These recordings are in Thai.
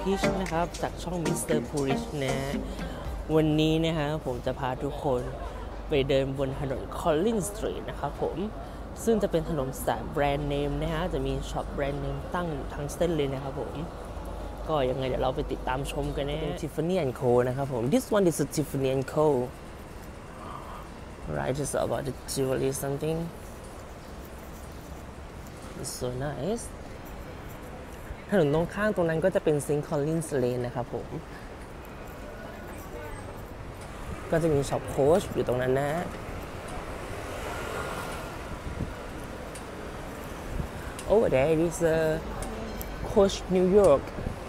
Purish นะครับจากช่อง Mr. Purish นะวันนี้นะฮะผมจะพาทุกคนไปเดินบนถนน Collins Street นะครับผมซึ่งจะเป็นถนนสายแบรนด์เนมนะฮะจะมีช็อปแบรนด์เนมตั้งทั้งเส้นเลยนะครับผมก็ยังไงเดี๋ยวเราไปติดตามชมกันนะ Tiffany & Co นะครับผม This one is a Tiffany & Co right it's about the jewelry something it's so niceถนนตรงข้างตรงนั้นก็จะเป็น St. Collins Lane นะครับผมก็จะมีช็อปโค้ชอยู่ตรงนั้นนะOver there is a Coach New York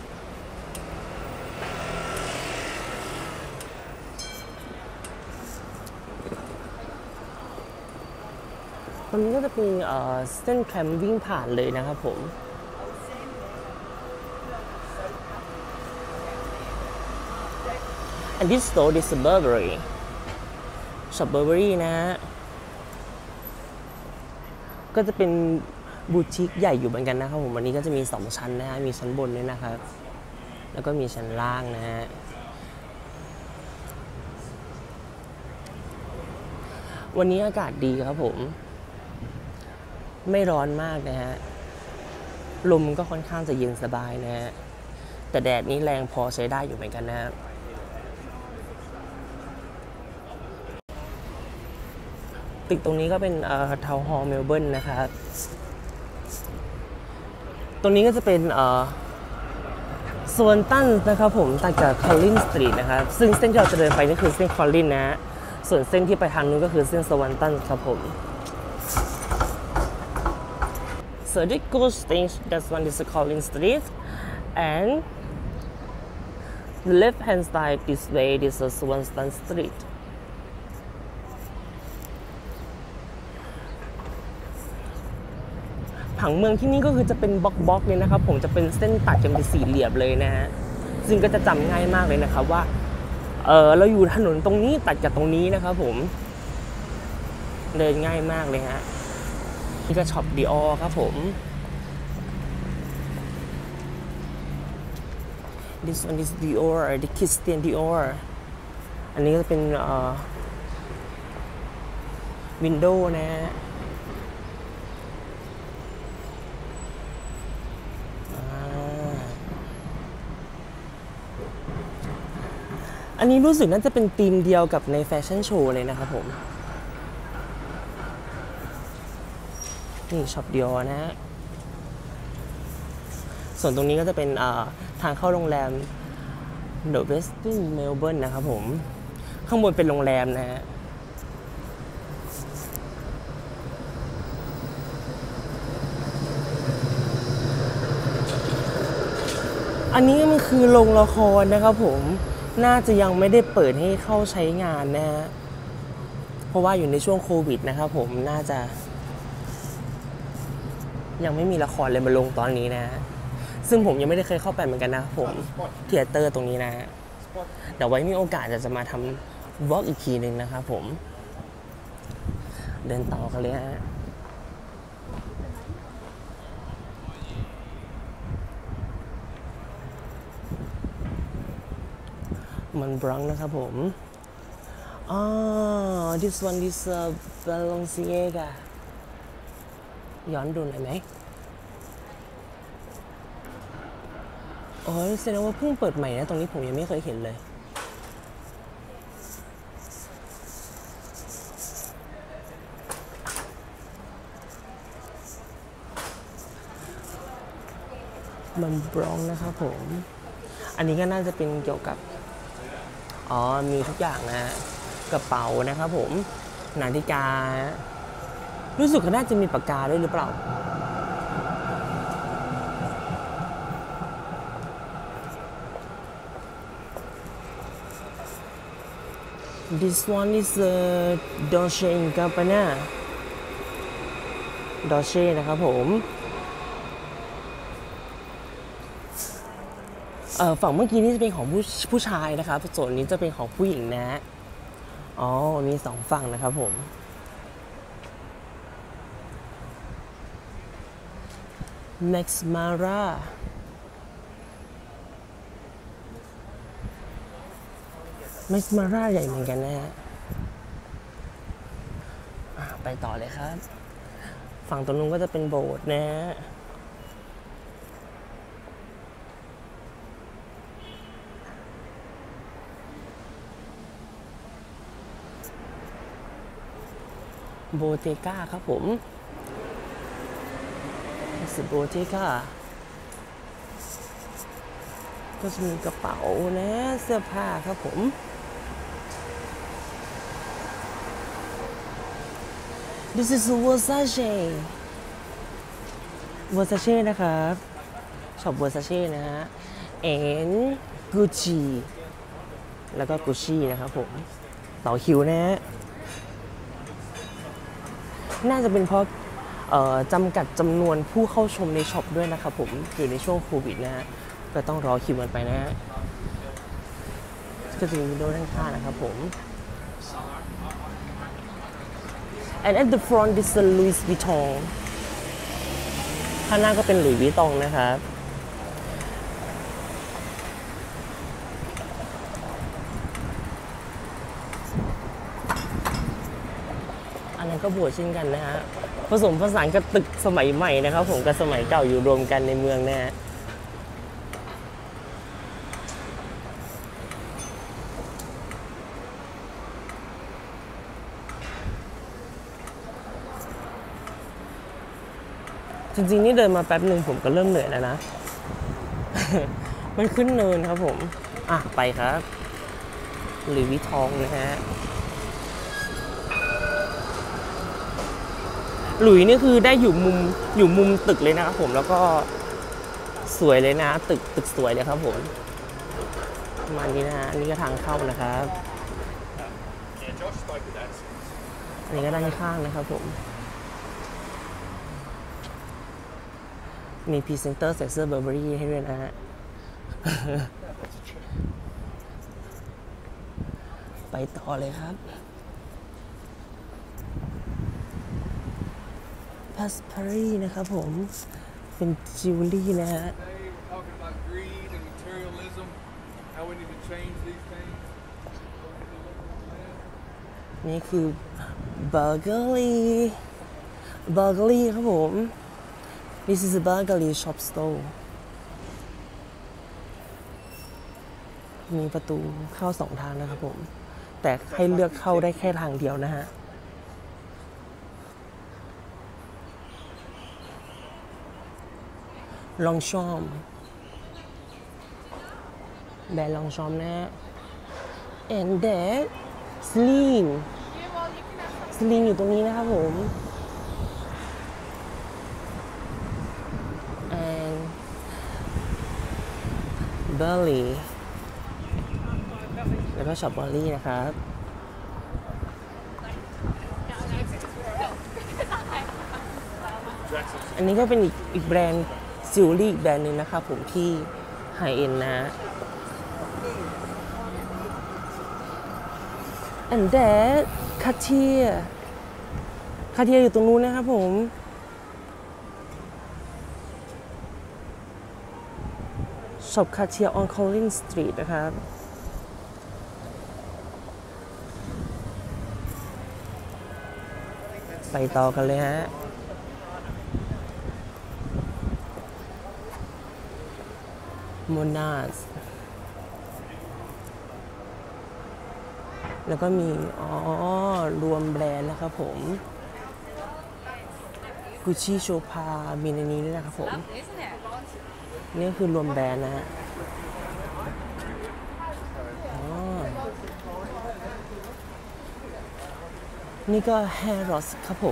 ตรงนี้ก็จะมีเส้นแทรมวิ่งผ่านเลยนะครับผม and this store is Burberry ช็อป Burberry นะฮะก็จะเป็นบูติกใหญ่อยู่เหมือนกันนะครับผมวันนี้ก็จะมี2ชั้นนะฮะมีชั้นบนด้วยนะครับแล้วก็มีชั้นล่างนะฮะวันนี้อากาศดีครับผมไม่ร้อนมากนะฮะลมก็ค่อนข้างจะเย็นสบายนะฮะแต่แดดนี้แรงพอใช้ได้อยู่เหมือนกันนะตึกตรงนี้ก็เป็นทาวน์ฮอลล์เมลเบิร์นนะครับตรงนี้ก็จะเป็นโซนตั้นนะครับผมตัดจากคอลลินสตรีทนะครับซึ่งเส้นที่เราจะเดินไปนี่คือเส้นคอลลินนะฮะส่วนเส้นที่ไปทางนู้นก็คือเส้นสวันตันครับผม So the ghost thing that one is the Collins Street and the left hand side this way is the Swanston Streetผังเมืองที่นี่ก็คือจะเป็นบล็อกๆเลยนะครับผมจะเป็นเส้นตัดกันเป็นสี่เหลี่ยมเลยนะฮะซึ่งก็จะจำง่ายมากเลยนะครับว่าเราอยู่ถนนตรงนี้ตัดกับตรงนี้นะครับผมเดินง่ายมากเลยฮะนี่ก็ช็อป Dior ครับผม This one is Dior the Christian Dior อันนี้ก็จะเป็นวินโดว์นะฮะอันนี้รู้สึกน่าจะเป็นธีมเดียวกับในแฟชั่นโชว์เลยนะครับผมนี่ช็อปเดียวนะฮะส่วนตรงนี้ก็จะเป็นทางเข้าโรงแรม The Westin Melbourne นะครับผมข้างบนเป็นโรงแรมนะฮะอันนี้มันคือโรงละครนะครับผมน่าจะยังไม่ได้เปิดให้เข้าใช้งานนะฮะเพราะว่าอยู่ในช่วงโควิดนะครับผมน่าจะยังไม่มีละครเลยมาลงตอนนี้นะซึ่งผมยังไม่ได้เคยเข้าไปเหมือนกันนะผมเธียเตอร์ตรงนี้นะเดี๋ยวไว้มีโอกาสจะมาทำวอล์กอีกทีหนึ่งนะครับผมเดินต่อกันเลยฮะมันบรังนะครับผมthis one is Balenciaga ย้อนดูหน่อยไหมโอ้ยแสดงว่าเพิ่งเปิดใหม่นะตรงนี้ผมยังไม่เคยเห็นเลยมันบรองนะครับผมอันนี้ก็น่าจะเป็นเกี่ยวกับมีทุกอย่างนะกระเป๋านะครับผมนาฬิการู้สึกว่าน่าจะมีปากกาด้วยหรือเปล่าThis one is Dolce & Gabbana Dolce นะครับผมฝั่งเมื่อกี้นี่จะเป็นของผู้ชายนะครับส่วนนี้จะเป็นของผู้หญิงนะมี2ฝั่งนะครับผม Max Mara มัสมาร่าใหญ่เหมือนกันนะฮะไปต่อเลยครับฝั่งตรงนู้นก็จะเป็นโบสถ์นะฮะโบเทก้าครับผมสโบเทก้าก็จะมีกระเป๋านะเสื้อผ้าครับผม This is Versace Versace นะครับช็อป Versace นะฮะ and Gucci แล้วก็ Gucci นะครับผมต่อคิวนะฮะน่าจะเป็นเพราะจำกัดจำนวนผู้เข้าชมในช็อปด้วยนะครับผมอยู่ในช่วงโควิดนะฮะก็ต้องรอคิวกันไปนะฮะก็จะมีวินโดว์ด้านข้างนะครับผม and at the front is the Louis Vuitton ข้างหน้าก็เป็นหลุยส์วิตตองนะครับอันนั้นก็บวชเช่นกันนะฮะผสมผสานกับตึกสมัยใหม่นะครับผมกับสมัยเก่าอยู่รวมกันในเมืองนะฮะจริงๆนี่เดินมาแป๊บหนึ่งผมก็เริ่มเหนื่อยแล้วนะ มันขึ้นเนินครับผมไปครับหลุยส์วิตตองนะฮะหลุยนี่คือได้อยู่มุมตึกเลยนะครับผมแล้วก็สวยเลยนะตึกสวยเลยครับผมประมาณนี้นะฮะนี่ก็ทางเข้านะครับอันนี้ก็ด้านข้างนะครับผมมีพรีเซนเตอร์ใส่เสื้อเบอร์เบอรี่ให้ด้วยนะฮะ ไปต่อเลยครับพัสพารีนะครับผมเป็นจิวเวลรี่นะฮะนี่คือเบอร์เกอรี่ครับผม This is a Bulgari shop store มีประตูเข้า2 ทางนะครับผมแต่ให้เลือกเข้าได้แค่ทางเดียวนะฮะลองชอมแบรนด์ลองชอมนะฮะ and that Celineอยู่ตรงนี้นะครับผม and Burley แล้วก็ช็อป Burley นะครับอันนี้ก็เป็นอีกแบรนด์จิวเวลรี่อีกแบรนด์หนึ่งนะครับผมที่ไฮเอ็นด์นะ and that Cartier อยู่ตรงนู้นนะครับผมช็อป Cartier on Collins Street นะครับไปต่อกันเลยฮะโมนาสแล้วก็มีรวมแบรนด์นะครับผมกุชชี่โชพามีในนี้ด้วยนะครับผมนี่คือรวมแบรนด์นะฮะนี่ก็ Harrods ครับผม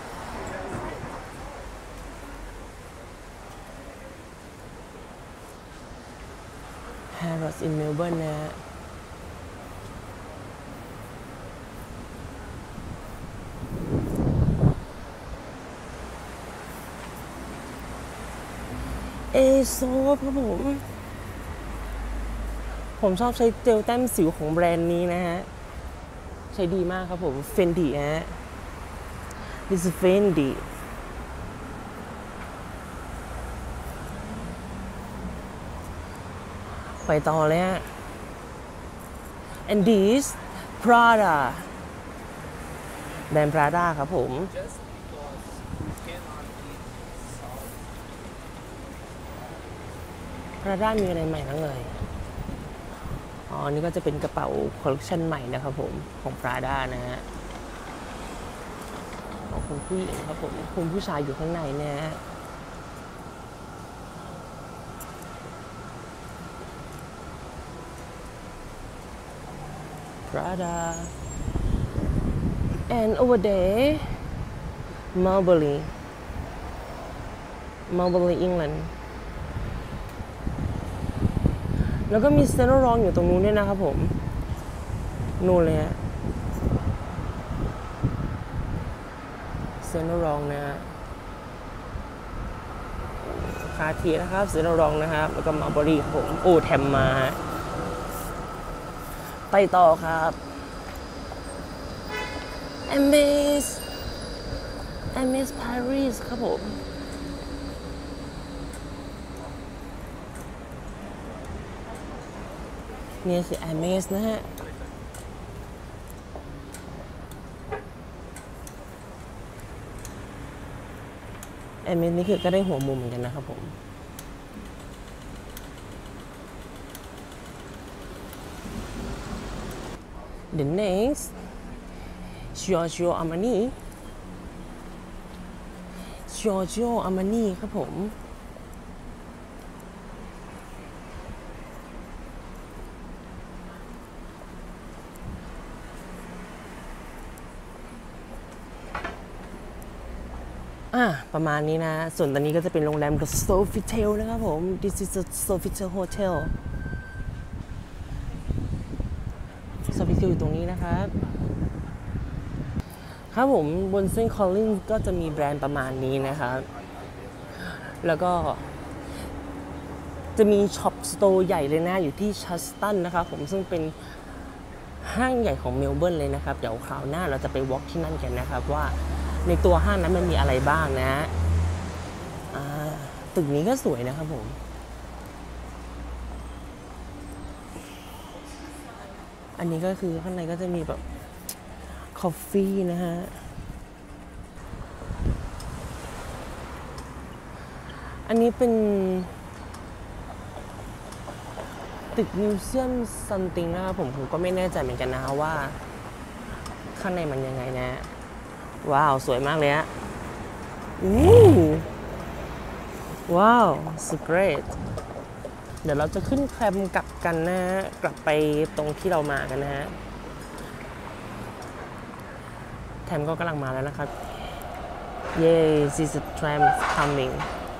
Harrods in Melbourne นะฮะโซฟครับผมชอบใช้เจลแต้มสิวของแบรนด์นี้นะฮะใช้ดีมากครับผม Fendi ฮะ This is Fendi ไปต่อเลยฮะ and this Prada แบรนด์ Prada ครับผม Prada มีอะไรใหม่บ้างเลยอ๋อนี่ก็จะเป็นกระเป๋าคอลเลคชันใหม่นะครับผมของ Prada นะฮะของคุณผู้หญิงครับผมคุณผู้ชายอยู่ข้างในนะฮะPrada and over there Mulberry England แล้วก็มีเซนต์รองอยู่ตรงนู้นด้วยนะครับผมนู่นเลยฮะเซนต์รองนะฮะคาทีนะครับเซนต์รองนะครับแล้วก็มัลเบอรี่ครับผมโอ้แถมมาไปต่อครับ Amaze Paris ครับผมนี่คือ Amaze นะฮะ Amaze นี่คือก็ได้หัวมุมเหมือนกันนะครับผม The next Giorgio Armani ครับผมประมาณนี้นะส่วนตอนนี้ก็จะเป็นโรงแรม The Sofitel นะครับผม This is the Sofitel Hotel Sofitel อยู่ตรงนี้นะครับครับผมบนเส้น Collins ก็จะมีแบรนด์ประมาณนี้นะครับแล้วก็จะมีช็อปสโตร์ใหญ่เลยนะอยู่ที่ชัสตันนะครับผมซึ่งเป็นห้างใหญ่ของเมลเบิร์นเลยนะครับเดี๋ยวคราวหน้าเราจะไปวอล์กที่นั่นกันนะครับว่าในตัวห้างนั้นมันมีอะไรบ้างนะตึกนี้ก็สวยนะครับผมอันนี้ก็คือข้างในก็จะมีแบบคอฟฟี่นะฮะอันนี้เป็นตึกมิวเซียมซัมติงนะครับผมก็ไม่แน่ใจเหมือนกันนะว่าข้างในมันยังไงนะว้าวสวยมากเลยฮะว้าวสุดเกรดเดี๋ยวเราจะขึ้นแคมกลับกันนะฮะกลับไปตรงที่เรามากันนะฮะแทมก็กำลังมาแล้วนะครับ Yay this is tram coming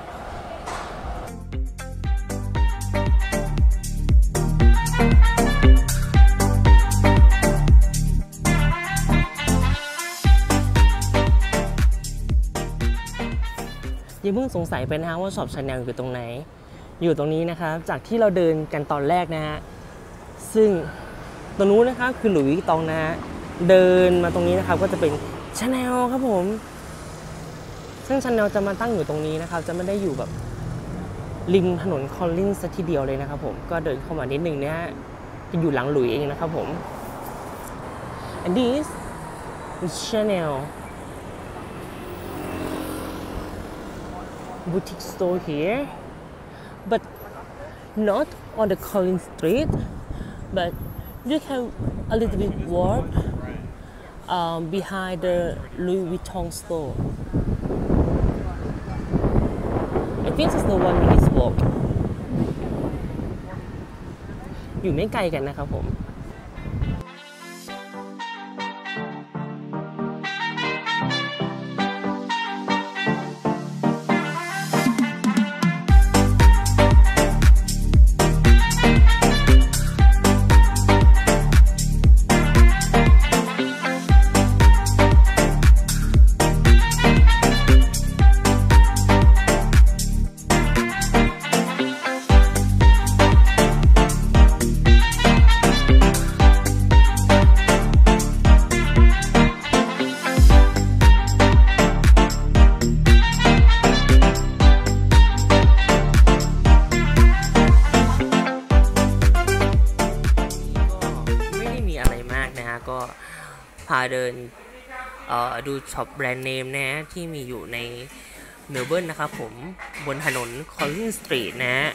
ยังเพิ่งสงสัยไปนะฮะว่าช็อปชาแนลอยู่ตรงไหนอยู่ตรงนี้นะครับจากที่เราเดินกันตอนแรกนะฮะซึ่งตรงนู้นนะครับคือหลุยส์วิตตองนะฮะเดินมาตรงนี้นะครับก็จะเป็นชาแนลครับผมซึ่งชาแนลจะมาตั้งอยู่ตรงนี้นะครับจะไม่ได้อยู่แบบริมถนนคอลลินส์ทีเดียวเลยนะครับผมก็เดินเข้ามานิดนึงนะฮะจะอยู่หลังหลุยส์เองนะครับผม and this is Chanel boutique store here but not on the Collins Street but you can a little bit walk behind the Louis Vuitton store I think it's the 1 minute walk อยู่ไม่ไกลกันนะครับผมพาเดินดูช็อปแบรนด์เนมนะฮะที่มีอยู่ในเมลเบิร์นนะครับผมบนถนนคอลลินสตรีทนะฮะ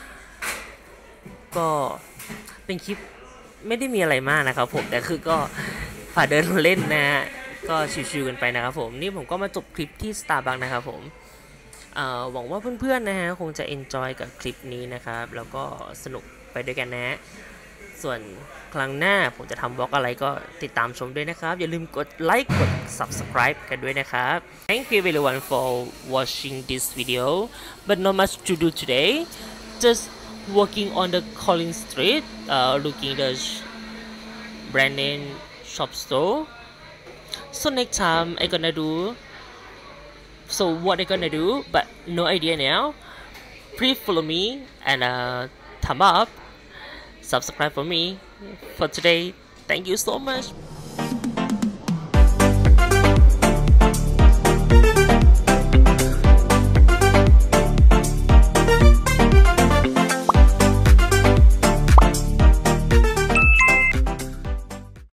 ก็เป็นคลิปไม่ได้มีอะไรมากนะครับผมแต่คือก็พาเดินเล่นนะฮะก็ชิวๆกันไปนะครับผมนี่ผมก็มาจบคลิปที่ Starbucks นะครับผมหวังว่าเพื่อนๆนะฮะคงจะ enjoy กับคลิปนี้นะครับแล้วก็สนุกไปด้วยกันนะส่วนครั้งหน้าผมจะทำบล็อกอะไรก็ติดตามชมด้วยนะครับอย่าลืมกดไลค์กด subscribe กันด้วยนะครับ Thank you everyone for watching this video but not much to do today just walking on the Collins Street looking the brand name shop store so next time I gonna do so what I gonna do but no idea now please follow me and thumb up subscribe for me for today thank you so much